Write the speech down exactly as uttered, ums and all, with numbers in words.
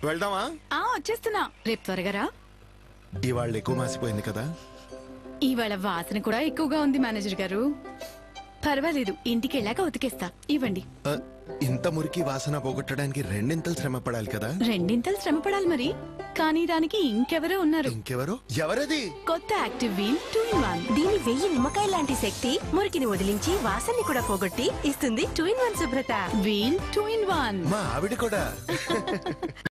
వెళ్దామా? ఆ వచ్చేస్తున్నా, రేపు త్వరగా రా. ఇవాళ ఎక్కువ మాసిపోయింది కదా? ఇవాళ వాసన కూడా ఎక్కువగా ఉంది మేనేజర్ గారు. పర్వాలేదు, ఇంటికి వెళ్ళాక ఉతికేస్తా, ఇవ్వండి. ఆ, ఇంత మురికి వాసన పోగొట్టడానికి రెండింతలు శ్రమ పడాలి కదా? రెండింతలు శ్రమ పడాలి మరి, కానీ దానికి ఇంకెవరో ఉన్నారు. ఇంకెవరు? ఎవరది? కొత్త Active Wheel two in one. దీని వెయ్యి నిమ్మకాయ లాంటి శక్తి మురికిని వదిలించి వాసన్ని కూడా పోగొట్టి ఇస్తుంది టూ ఇన్ వన్ శుభ్రత. Wheel two in one. మా ఆవిడ కూడా